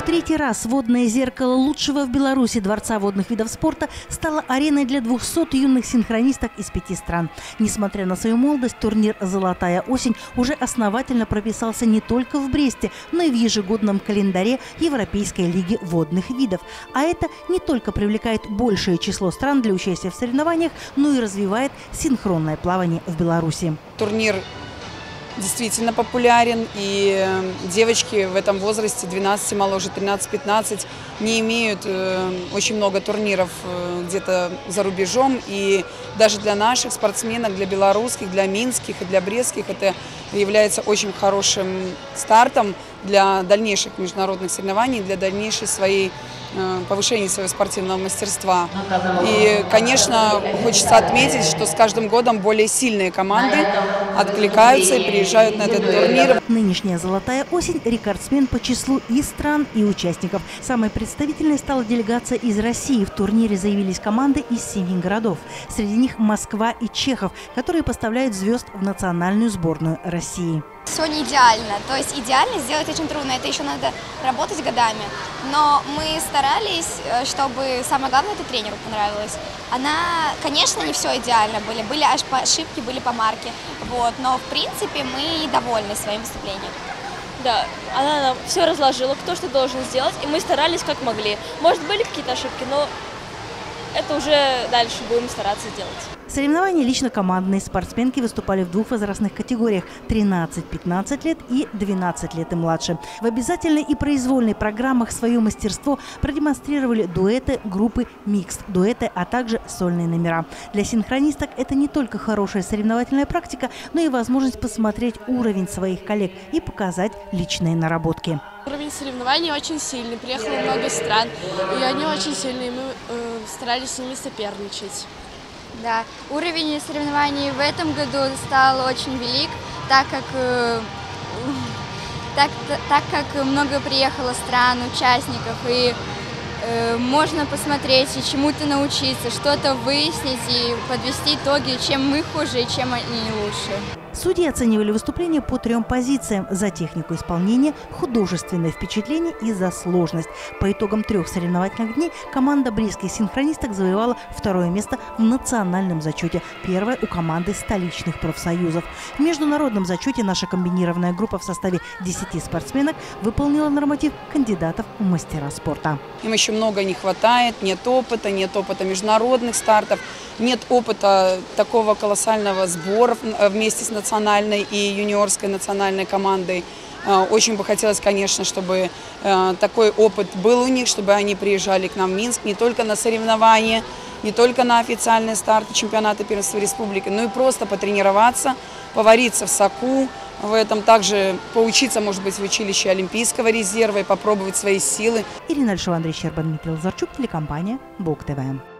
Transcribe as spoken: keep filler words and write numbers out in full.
третий раз водное зеркало лучшего в Беларуси Дворца водных видов спорта стало ареной для двухсот юных синхронисток из пяти стран. Несмотря на свою молодость, турнир «Золотая осень» уже основательно прописался не только в Бресте, но и в ежегодном календаре Европейской лиги водных видов. А это не только привлекает большее число стран для участия в соревнованиях, но и развивает синхронное плавание в Беларуси. Турнир действительно популярен, и девочки в этом возрасте двенадцать, моложе тринадцать-пятнадцать, не имеют э, очень много турниров э, где-то за рубежом, и даже для наших спортсменок, для белорусских, для минских и для брестских это является очень хорошим стартом для дальнейших международных соревнований, для дальнейшей своей э, повышения своего спортивного мастерства. И, конечно, хочется отметить, что с каждым годом более сильные команды откликаются и приезжают на этот турнир. Нынешняя «Золотая осень» – рекордсмен по числу и стран, и участников. Самой представительной стала делегация из России. В турнире заявились команды из семи городов. Среди них Москва и Чехов, которые поставляют звезд в национальную сборную России. Все не идеально, то есть идеально сделать очень трудно, это еще надо работать годами. Но мы старались, чтобы самое главное, это тренеру понравилось. Она, конечно, не все идеально были, были ошибки, были помарки, вот, но в принципе мы довольны своим выступлением. Да, она нам все разложила, кто что должен сделать, и мы старались как могли. Может, были какие-то ошибки, но это уже дальше будем стараться делать. Соревнования лично-командные. Спортсменки выступали в двух возрастных категориях – тринадцать-пятнадцать лет и двенадцать лет и младше. В обязательной и произвольной программах свое мастерство продемонстрировали дуэты, группы, микс-дуэты, а также сольные номера. Для синхронисток это не только хорошая соревновательная практика, но и возможность посмотреть уровень своих коллег и показать личные наработки. Уровень соревнований очень сильный, приехало много стран, и они очень сильные, мы э, старались с ними соперничать. Да, уровень соревнований в этом году стал очень велик, так как, э, так, так как много приехало стран, участников, и э, можно посмотреть и чему-то научиться, что-то выяснить и подвести итоги, чем мы хуже и чем они лучше. Судьи оценивали выступление по трем позициям: за технику исполнения, художественное впечатление и за сложность. По итогам трех соревновательных дней команда брестских синхронисток завоевала второе место в национальном зачете, первое у команды столичных профсоюзов. В международном зачете наша комбинированная группа в составе десяти спортсменок выполнила норматив кандидатов в мастера спорта. Им еще много не хватает, нет опыта, нет опыта международных стартов, нет опыта такого колоссального сбора вместе с национальной и юниорской национальной командой. Очень бы хотелось, конечно, чтобы такой опыт был у них, чтобы они приезжали к нам в Минск не только на соревнования, не только на официальные старты чемпионата первенства республики, но и просто потренироваться, повариться в соку, в этом также поучиться, может быть, в училище Олимпийского резерва и попробовать свои силы. Ирина Альшова, Андрей Щерба, Дмитрий Лазарчук, телекомпания БОК ТВ.